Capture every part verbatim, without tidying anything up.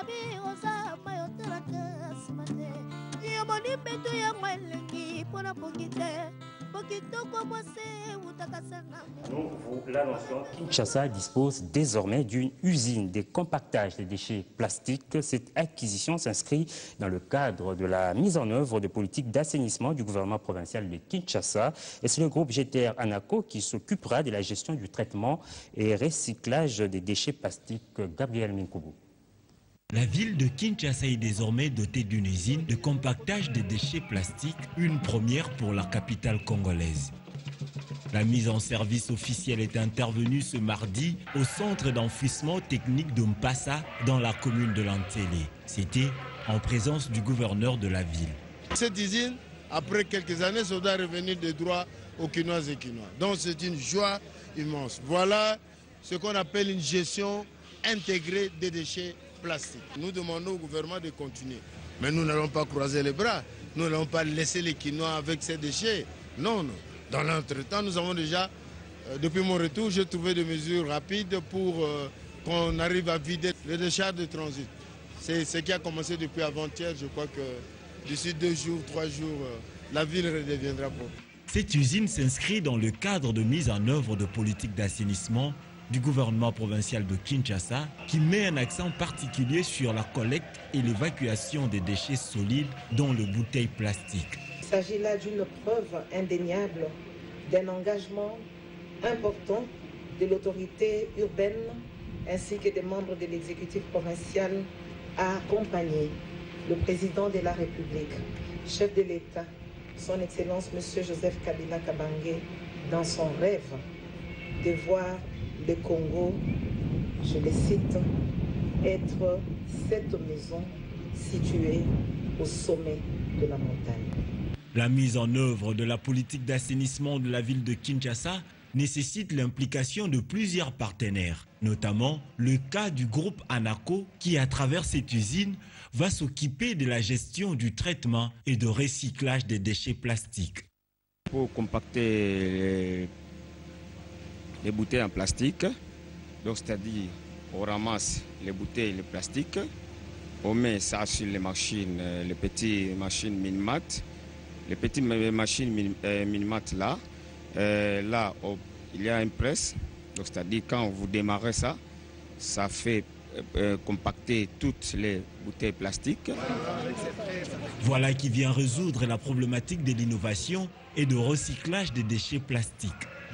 Nous vous l'annoncions, Kinshasa dispose désormais d'une usine de compactage des déchets plastiques. Cette acquisition s'inscrit dans le cadre de la mise en œuvre de politiques d'assainissement du gouvernement provincial de Kinshasa. Et c'est le groupe G T R Anaco qui s'occupera de la gestion du traitement et recyclage des déchets plastiques. Gabriel Minkoubou. La ville de Kinshasa est désormais dotée d'une usine de compactage des déchets plastiques, une première pour la capitale congolaise. La mise en service officielle est intervenue ce mardi au centre d'enfouissement technique de Mpassa dans la commune de Lantélé. C'était en présence du gouverneur de la ville. Cette usine, après quelques années, ça doit revenir des droits aux Kinois et Kinois. Donc c'est une joie immense. Voilà ce qu'on appelle une gestion intégrée des déchets plastiques. Nous demandons au gouvernement de continuer. Mais nous n'allons pas croiser les bras. Nous n'allons pas laisser les Kinois avec ces déchets. Non, non. Dans l'entretemps, nous avons déjà, euh, depuis mon retour, j'ai trouvé des mesures rapides pour euh, qu'on arrive à vider les décharges de transit. C'est ce qui a commencé depuis avant-hier. Je crois que d'ici deux jours, trois jours, euh, la ville redeviendra propre. Cette usine s'inscrit dans le cadre de mise en œuvre de politiques d'assainissement du gouvernement provincial de Kinshasa qui met un accent particulier sur la collecte et l'évacuation des déchets solides dont les bouteilles plastiques. Il s'agit là d'une preuve indéniable d'un engagement important de l'autorité urbaine ainsi que des membres de l'exécutif provincial à accompagner le président de la République, chef de l'État, son Excellence M. Joseph Kabila Kabange, dans son rêve de voir le Congo, je le cite, être cette maison située au sommet de la montagne. La mise en œuvre de la politique d'assainissement de la ville de Kinshasa nécessite l'implication de plusieurs partenaires, notamment le cas du groupe Anaco qui, à travers cette usine, va s'occuper de la gestion du traitement et de recyclage des déchets plastiques. Pour compacter les, les bouteilles en plastique, donc c'est-à-dire on ramasse les bouteilles les plastiques, on met ça sur les machines, les petites machines Minimat. Les petites machines Minimat là, euh, là oh, il y a une presse, donc c'est-à-dire quand vous démarrez ça, ça fait euh, compacter toutes les bouteilles plastiques. Voilà qui vient résoudre la problématique de l'innovation et de recyclage des déchets plastiques.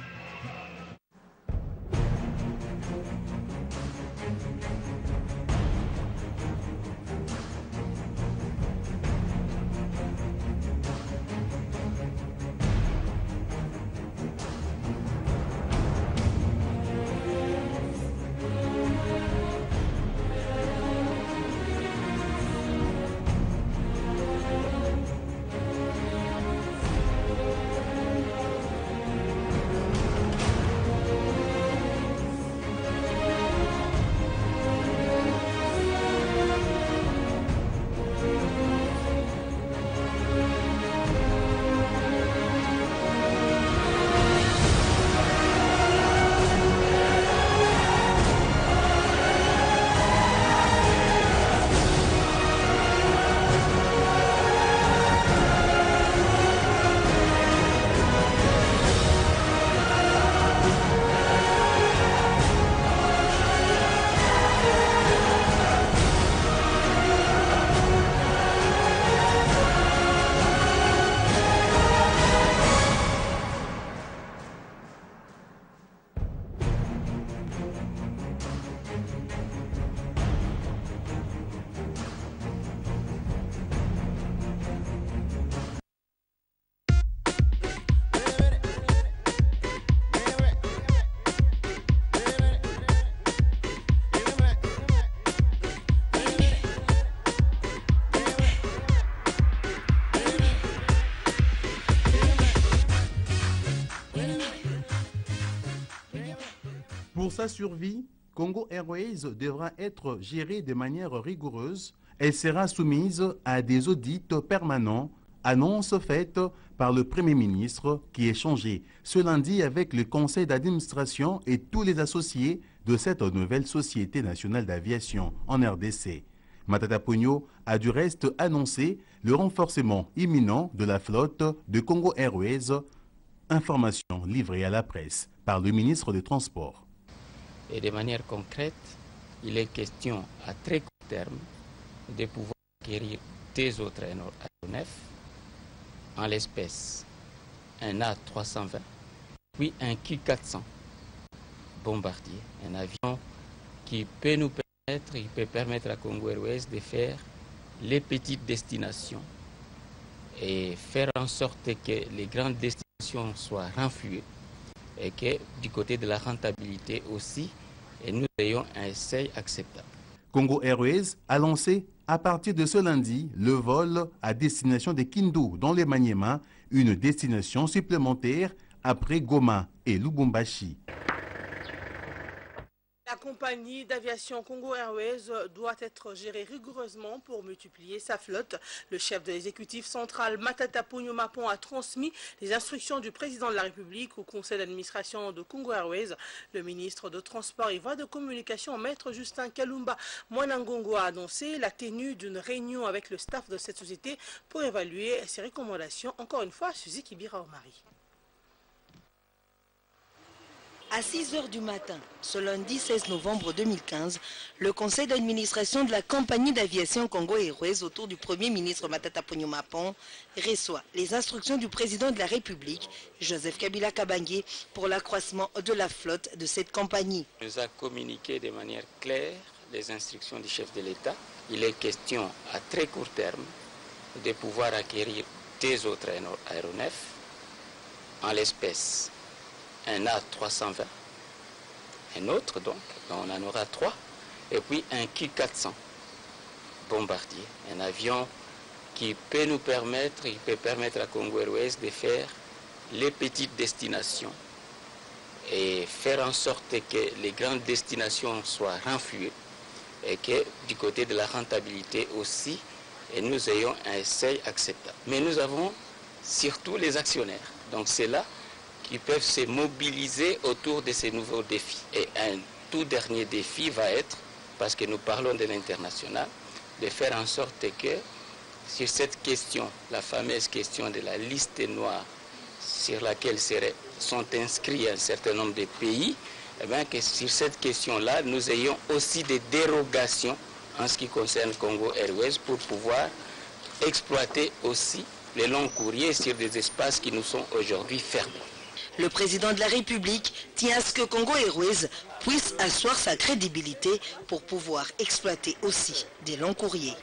Pour sa survie, Congo Airways devra être gérée de manière rigoureuse. Elle sera soumise à des audits permanents, annonce faite par le Premier ministre qui est changé ce lundi avec le conseil d'administration et tous les associés de cette nouvelle Société nationale d'aviation en R D C. Matata Ponyo a du reste annoncé le renforcement imminent de la flotte de Congo Airways. Information livrée à la presse par le ministre des Transports. Et de manière concrète, il est question à très court terme de pouvoir acquérir des autres aéronefs, en l'espèce un A trois cent vingt, puis un Q quatre cents Bombardier, un avion qui peut nous permettre, il peut permettre à Congo Airways de faire les petites destinations et faire en sorte que les grandes destinations soient renflouées et que du côté de la rentabilité aussi, et nous ayons un seuil acceptable. Congo Airways a lancé à partir de ce lundi le vol à destination de Kindu dans les Maniema, une destination supplémentaire après Goma et Lubumbashi. La compagnie d'aviation Congo Airways doit être gérée rigoureusement pour multiplier sa flotte. Le chef de l'exécutif central, Matata Ponyo Mapon, a transmis les instructions du président de la République au conseil d'administration de Congo Airways. Le ministre de Transport et Voies de Communication, Maître Justin Kalumba Mwanangongo, a annoncé la tenue d'une réunion avec le staff de cette société pour évaluer ses recommandations. Encore une fois, Suzy Kibira Omari. À six heures du matin, ce lundi seize novembre deux mille quinze, le conseil d'administration de la compagnie d'aviation Congo Airways autour du Premier ministre Matata Ponyo Mapon reçoit les instructions du président de la République, Joseph Kabila Kabange, pour l'accroissement de la flotte de cette compagnie. Il nous a communiqué de manière claire les instructions du chef de l'État. Il est question à très court terme de pouvoir acquérir des autres aéronefs, en l'espèce un A trois cent vingt, un autre donc, on en aura trois, et puis un Q quatre cents Bombardier, un avion qui peut nous permettre, il peut permettre à Congo Airways de faire les petites destinations et faire en sorte que les grandes destinations soient renflouées et que du côté de la rentabilité aussi, et nous ayons un seuil acceptable. Mais nous avons surtout les actionnaires, donc c'est là ils peuvent se mobiliser autour de ces nouveaux défis. Et un tout dernier défi va être, parce que nous parlons de l'international, de faire en sorte que sur cette question, la fameuse question de la liste noire sur laquelle seraient, sont inscrits un certain nombre de pays, eh bien que sur cette question-là, nous ayons aussi des dérogations en ce qui concerne Congo Airways pour pouvoir exploiter aussi les longs courriers sur des espaces qui nous sont aujourd'hui fermés. Le président de la République tient à ce que Congo Airways puisse asseoir sa crédibilité pour pouvoir exploiter aussi des longs courriers.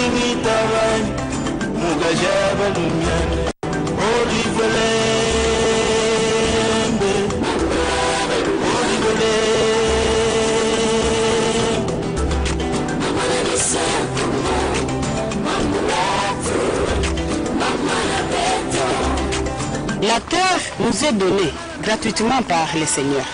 La terre nous est donnée gratuitement par les seigneurs.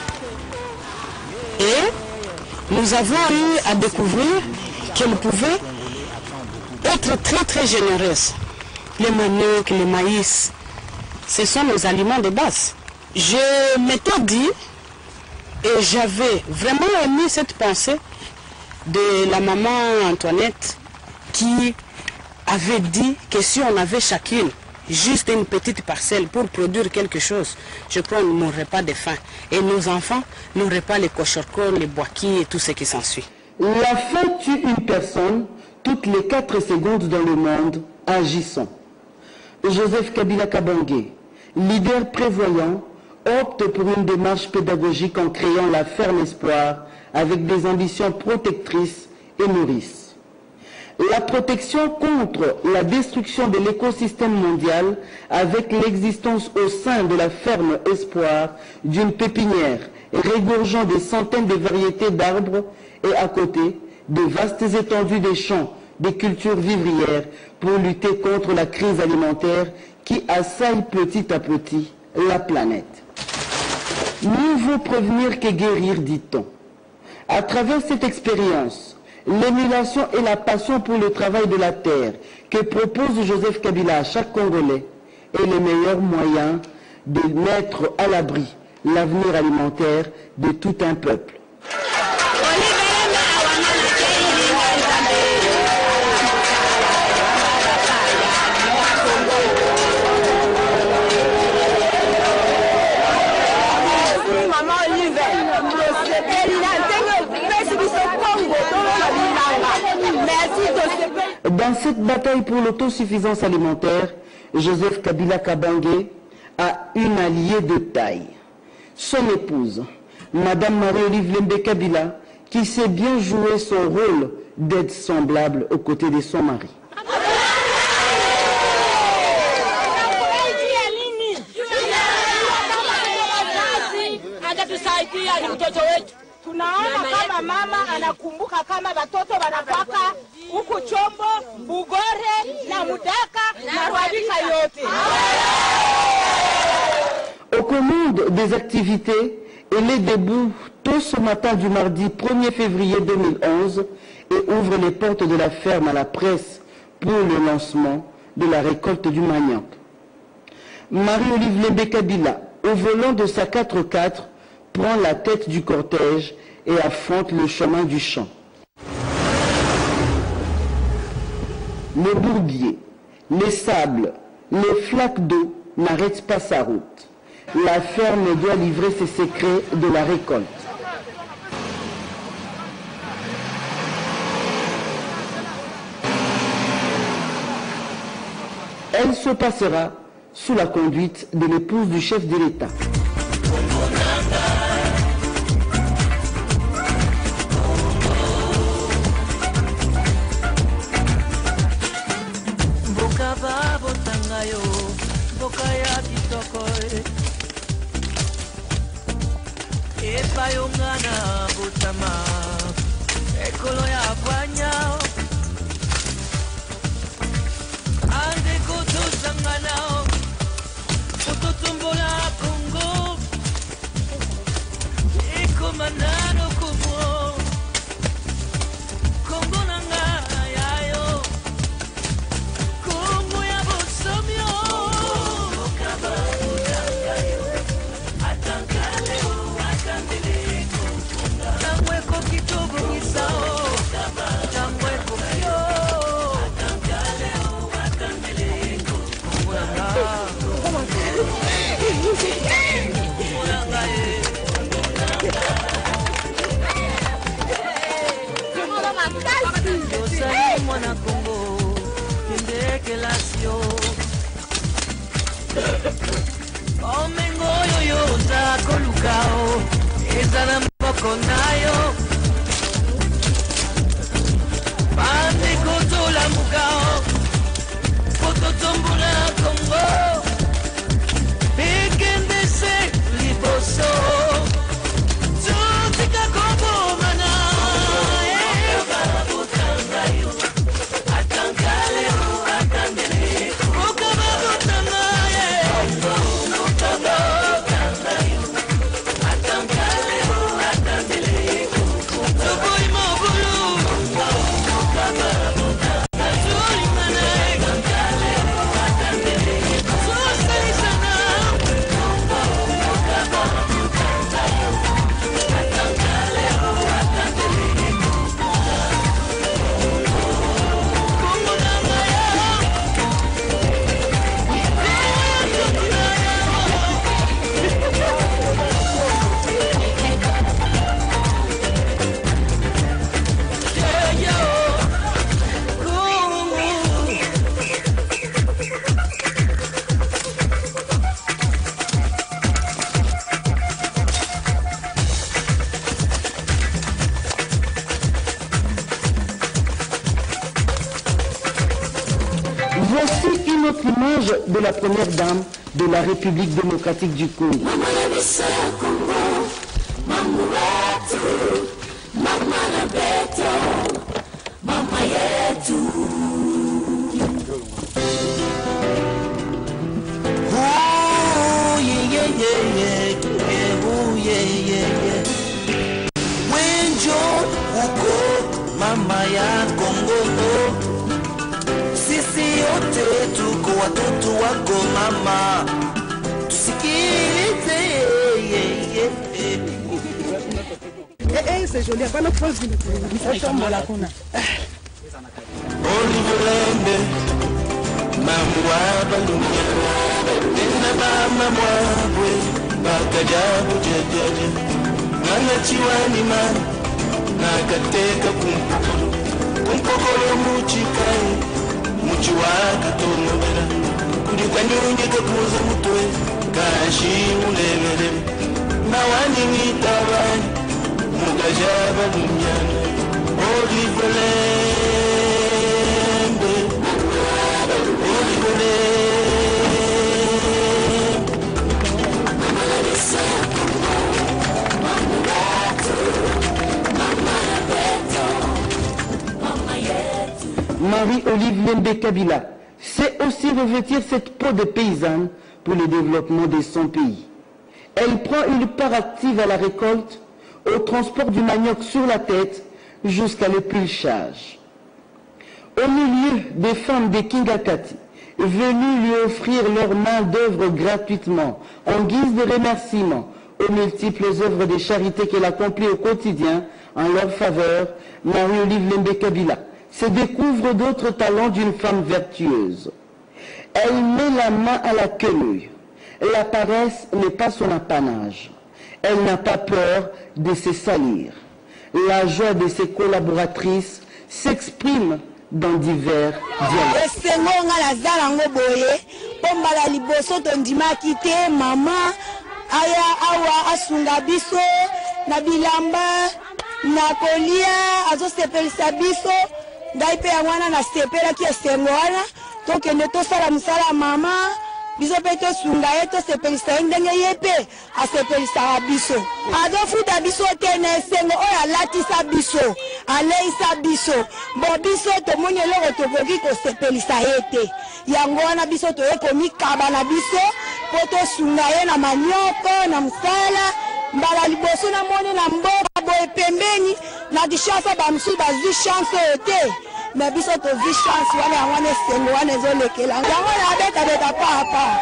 Et nous avons eu à découvrir qu'elle pouvait être très très généreuse. Les manioc, les maïs, ce sont nos aliments de base. Je m'étais dit, et j'avais vraiment aimé cette pensée de la maman Antoinette qui avait dit que si on avait chacune juste une petite parcelle pour produire quelque chose, je crois qu'on n'aurait pas de faim. Et nos enfants n'auraient pas les cochorcons, les boakis et tout ce qui s'ensuit. La faim tue une personne toutes les quatre secondes dans le monde. Agissons. Joseph Kabila Kabange, leader prévoyant, opte pour une démarche pédagogique en créant la ferme Espoir avec des ambitions protectrices et nourrices. La protection contre la destruction de l'écosystème mondial avec l'existence au sein de la ferme Espoir d'une pépinière régorgeant des centaines de variétés d'arbres et à côté de vastes étendues de champs, des cultures vivrières pour lutter contre la crise alimentaire qui assaille petit à petit la planète. Mieux vaut prévenir que guérir, dit-on. À travers cette expérience, l'émulation et la passion pour le travail de la terre que propose Joseph Kabila à chaque Congolais est le meilleur moyen de mettre à l'abri l'avenir alimentaire de tout un peuple. Dans cette bataille pour l'autosuffisance alimentaire, Joseph Kabila Kabange a une alliée de taille. Son épouse, Madame Marie-Olive Lembe Kabila, qui sait bien jouer son rôle d'aide semblable aux côtés de son mari. Tunaona kama mama anakumbuka kama watoto wanapaka huku Chombo, Bugore na Mudaka na Rwabika yote. Au commande des activités, elle est debout tôt ce matin du mardi premier février deux mille onze et ouvre les portes de la ferme à la presse pour le lancement de la récolte du manioc. Marie-Olive Lembe Kabila, au volant de sa quatre quatre, prend la tête du cortège et affronte le chemin du champ. Le bourbier, les sables, les flaques d'eau n'arrêtent pas sa route. La ferme doit livrer ses secrets de la récolte. Elle se passera sous la conduite de l'épouse du chef de l'État. Bayongana butama ekolo ya bwanya ande koto sangana kototombola Congo ekomanano kubo Congo nanga yayo Congo ya bosomyo Congo butangayo atankaleo akandele Mwana Congo, indekelacio Omengo yoyo za kolukao Ezana mboko nayo Bande koto la muka Voici une autre image de la première dame de la République démocratique du Congo. Mama ya Kongo, sisi yote tuko watoto wako mama, tusikilize. Eh eh, c'est joli, pas notre France qui nous tombe la kuna. Oliverende, mamwa balumya, ena mama mwabwe, bakajabu jejeje, nana chiwani ma. Nakateka kumpokolo, kumpokolo muchikai, muchiwaka tomobera, kuri kwa nyunyeka kuza mutwe, kashi ulebelebe, nawani nitabani, mugajaba dunyana, Olivelembe, Olivelembe. Marie-Olive Lembe Kabila sait aussi revêtir cette peau de paysanne pour le développement de son pays. Elle prend une part active à la récolte, au transport du manioc sur la tête jusqu'à l'épulchage. Au milieu des femmes de Kingakati, venues lui offrir leur main d'œuvre gratuitement, en guise de remerciement aux multiples œuvres de charité qu'elle accomplit au quotidien en leur faveur, Marie-Olive Lembe Kabila se découvre d'autres talents d'une femme vertueuse. Elle met la main à la quenouille. La paresse n'est pas son apanage. Elle n'a pas peur de se salir. La joie de ses collaboratrices s'exprime dans divers dialogues. Ngai pe mwana na stepela ki esengo wana tokende tosala mosala mama biso mpe tosunga ye tosepelisa ye ndenge ye mpe asepelisaka biso azofuta biso te na esengo oyo alatisa biso aleisa biso bo biso tomoni eloko tokoki kosepelisa ye te yango wana biso toye komikaba na biso mpo tosunga ye na manioko na mosala mbala liboso namoni na mboka boye pembeni na dishasa bamosusu bazwi chance oyo te me biso tozwi chance wana yango wana esengo wana ezolekela yango nabeta-beta papa.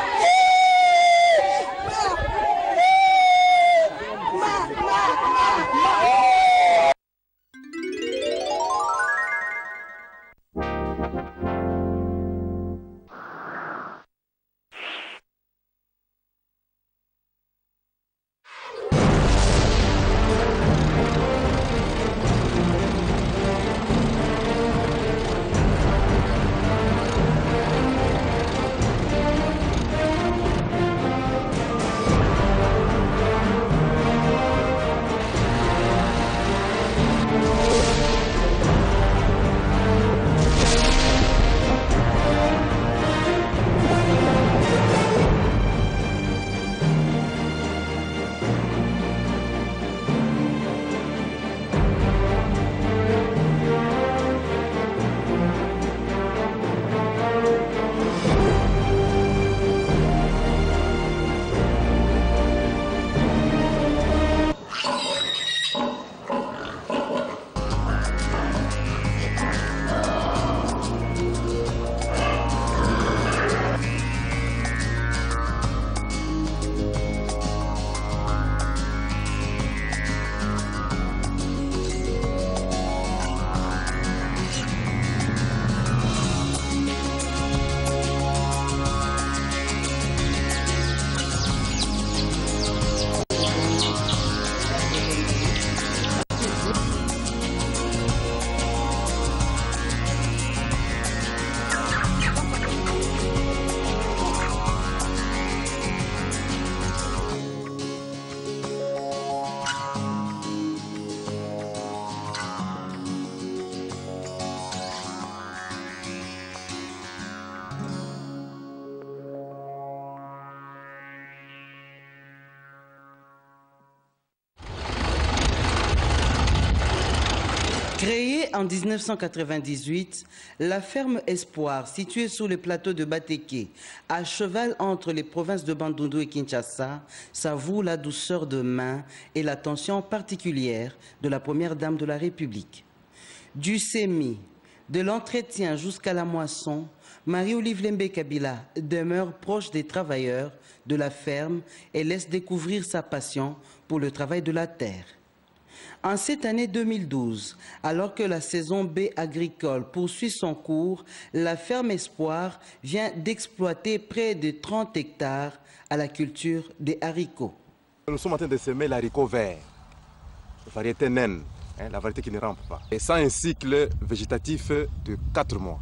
en mille neuf cent quatre-vingt-dix-huit, la ferme Espoir, située sur le plateau de Bateke, à cheval entre les provinces de Bandundu et Kinshasa, savoure la douceur de main et l'attention particulière de la première dame de la République. Du sémi, de l'entretien jusqu'à la moisson, Marie-Olive Lembe Kabila demeure proche des travailleurs de la ferme et laisse découvrir sa passion pour le travail de la terre. En cette année deux mille douze, alors que la saison B agricole poursuit son cours, la ferme Espoir vient d'exploiter près de trente hectares à la culture des haricots. Nous sommes en train de semer l'haricot vert, la variété naine, hein, la variété qui ne rampe pas. Et ça a un cycle végétatif de quatre mois.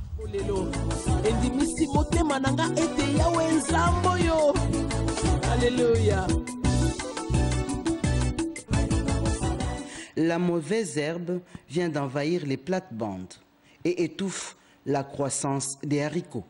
Alléluia. La mauvaise herbe vient d'envahir les plates-bandes et étouffe la croissance des haricots.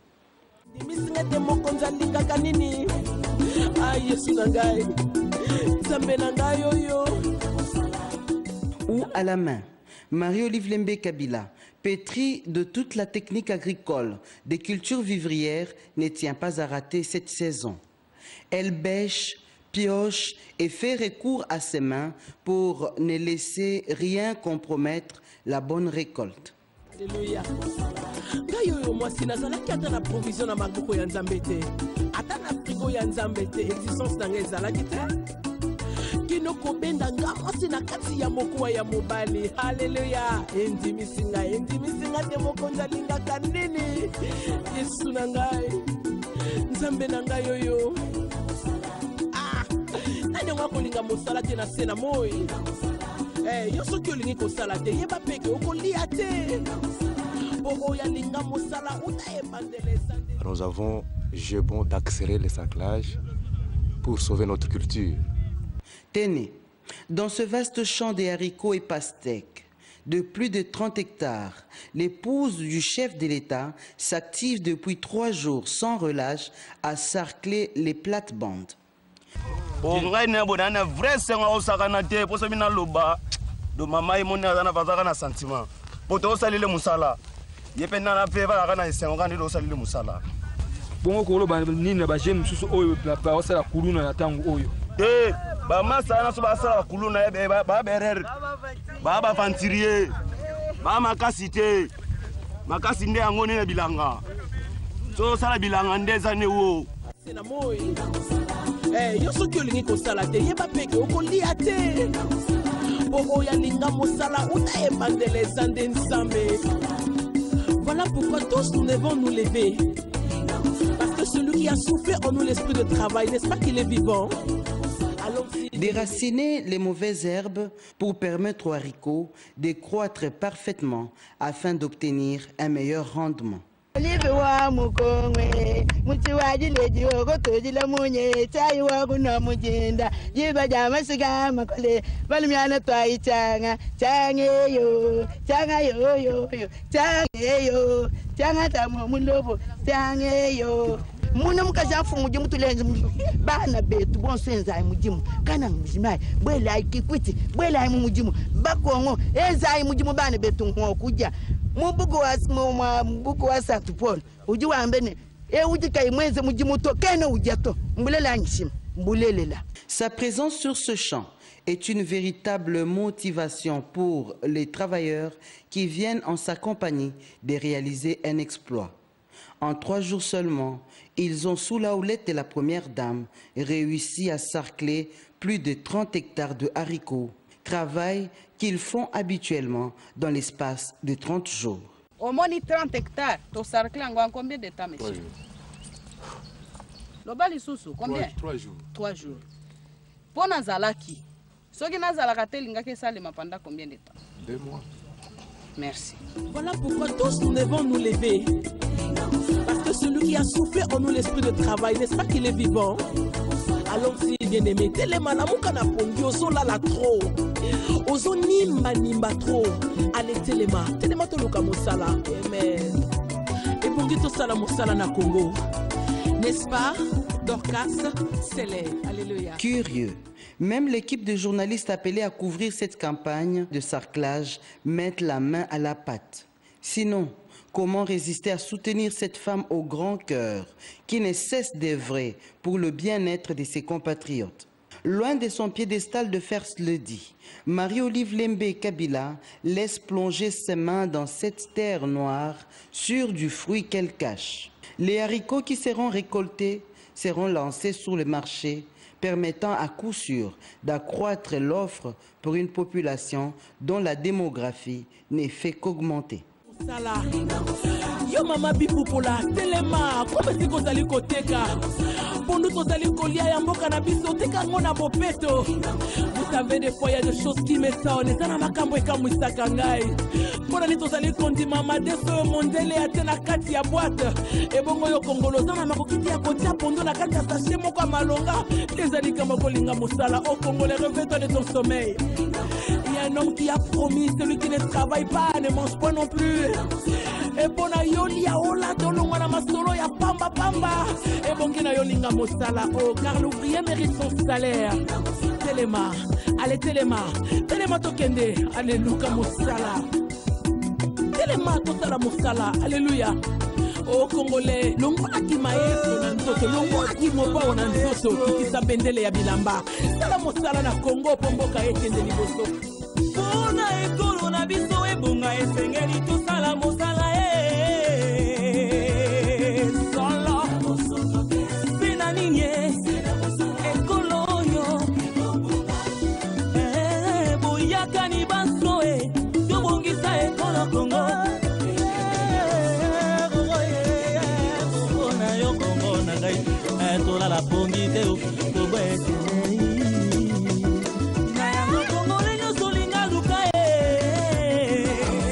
Ou à la main, Marie-Olive Lembe Kabila, pétrie de toute la technique agricole des cultures vivrières, ne tient pas à rater cette saison. Elle bêche, pioche et fait recours à ses mains pour ne laisser rien compromettre la bonne récolte. Alléluia. Ngayo moi sinazala kata na provision na mabuko ya Nzambe te. Ata na frigo ya Nzambe te existence na ngezala kite. Kino kobenda ngamo sina kati ya mokuwa ya mobali. Alléluia. Endi misinga endi misinga te mokonza linga kanini. Yesu na ngai. Nzambe na ngai yoyo. Nanyonga kolinga mosala te na sena moi. Eh, yo soki olingi kosala te yeba peke okolia te. Oro ya linga mosala uta ebandelesa. Nous avons jeu bon d'accélérer les cerclages pour sauver notre culture. Tenez, dans ce vaste champ des haricots et pastèques de plus de trente hectares, l'épouse du chef de l'État s'active depuis trois jours sans relâche à sarcler les plates-bandes. Ongai ne bonana vrai senga osakana te poso mina loba do mama imona na vazaka na sentiment poto osalile musala yepe na pe va kana senga kandi do osalile musala bongo ko loba nini ba jeune susu oyo ba osala kuluna na tango oyo eh ba masa na so ba sala kuluna be ba berer ba ba fantirie ba makasite makasi nde angone na bilanga so sala bilanga ndeza ne wo sena moi. Eh, yo soki olingi kosala te yeba peke okolia te. Oro ya linga mosala uta ebandelesa nde Nzambe. Voilà pourquoi tous nous devons nous lever. Parce que celui qui a soufflé en nous l'esprit de travail, n'est-ce pas qu'il est vivant? Déraciner les mauvaises herbes pour permettre aux haricots de croître parfaitement afin d'obtenir un meilleur rendement. Olive wa mukongwe mutiwaji leji ogotoji la munye tai wa kuna mujinda jiba jama siga makole balmiana twai changa change yo changa yo yo yo change yo changa tamu mulobo change yo muna mukajafu mujimu tulenze bana betu bonsenza mujimu kana mujimai bwela ikikwiti bwela mujimu bakongo eza mujimu bana betu nko kuja mubugo wa mubugo wa Saint Paul uji wambene e uji kai mwenze mujimu to kene ujato mbulela ngishim mbulelela. Sa présence sur ce champ est une véritable motivation pour les travailleurs qui viennent en sa compagnie de réaliser un exploit. En trois jours seulement, ils ont, sous la houlette de la première dame, réussi à sarcler plus de trente hectares de haricots, travail qu'ils font habituellement dans l'espace de trente jours. Au moins trente hectares, tu sarcles en combien de temps, monsieur? Le bali sousou, combien? Trois jours. Trois jours. Pour Nazalaki, ce qui Nazalaka telingake salema pendant combien de temps? Deux mois. Merci. Voilà pourquoi tous nous devons nous lever. Parce que celui qui a soufflé en nous l'esprit de travail, n'est-ce pas qu'il est vivant? Alors si bien aimé, télémana mukana pondi oso la la trop. Oso nimba nimba trop. Allez téléma, téléma to luka mosala. Amen. Et pongi to sala mosala na Congo. N'est-ce pas? Dorcas s'élève. Alléluia. Curieux, Même l'équipe de journalistes appelés à couvrir cette campagne de sarclage mettent la main à la pâte. Sinon, comment résister à soutenir cette femme au grand cœur qui ne cesse d'œuvrer pour le bien-être de ses compatriotes? Loin de son piédestal de First Lady, Marie-Olive Lembe Kabila laisse plonger ses mains dans cette terre noire sur du fruit qu'elle cache. Les haricots qui seront récoltés seront lancés sur le marché, permettant à coup sûr d'accroître l'offre pour une population dont la démographie n'est fait qu'augmenter. Sala. Yo mama bipupola telema comme si kozali koteka pondu tozali kolia ya mboka na biso teka ngona bopeto. Vous savez des fois il y a des choses qui m'étonnent eza na makambo ekamwisaka ngai mpona ni tozali kondima madeso yo mondele ate na kati ya boîte ebongo yo kongolo oza na makokiti ya kotia pondu na kati ya sachet moko ya malonga ezali kamba kolinga mosala au Congolais, réveille-toi de ton sommeil. Il y a un homme qui a promis, celui qui ne travaille pas ne mange pas non plus. Et bon na yoli ya ola tolonga na masolo ya pamba pamba. Et bon kina yolinga mosala oh car l'ouvrier mérite son salaire. Téléma, allez Téléma, Téléma tokende, alléluia mosala. Téléma tosala mosala, alléluia. Oh Congolais, longola ki maestro na nzoto, longola ki mobao na nzoto, kitisa bendele ya bilamba. Sala mosala na Congo pomboka ekende liboso. Pona ekolo na biso ebonga esengeli tosala mosala e. Sala pena ninye ekolo yo. Eh boyaka ni baso e, tobongisa ekolo Congo. Tola la pongi te o tobo esene na ya mokongo lenyo solinga luka e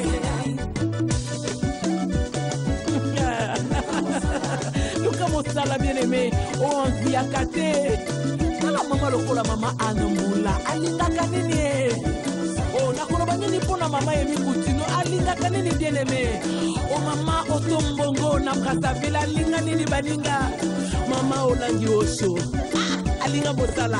luka mosala bien aimé o anzi akate tala mama lokola mama anambula alingaka nini e o nakoloba nini mpona mama yemi kutino alingaka nini bien aimé o mama otombongo na Brazzaville alinga nini baninga Mama Olangi Osho, Alinga Botala.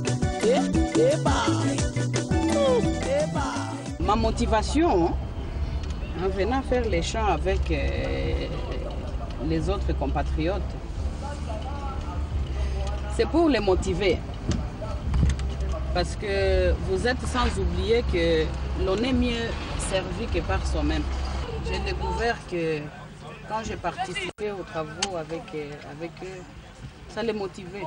Ma motivation en venant faire les chants avec euh, les autres compatriotes, c'est pour les motiver. Parce que vous êtes sans oublier que l'on est mieux servi que par soi-même. J'ai découvert que quand j'ai participé aux travaux avec, avec eux, ça les motivait.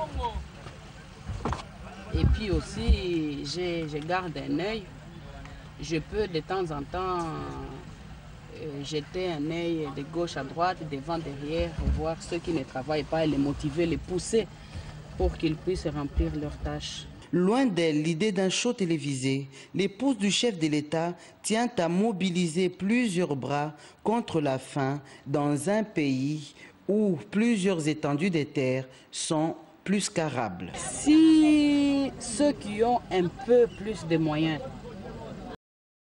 Et puis aussi, je garde un œil. Je peux de temps en temps euh, jeter un œil de gauche à droite, devant, derrière, et voir ceux qui ne travaillent pas et les motiver, les pousser pour qu'ils puissent remplir leurs tâches. Loin d'elle l'idée d'un show télévisé, l'épouse du chef de l'État tient à mobiliser plusieurs bras contre la faim dans un pays où plusieurs étendues de terres sont plus qu'arables. Si ceux qui ont un peu plus de moyens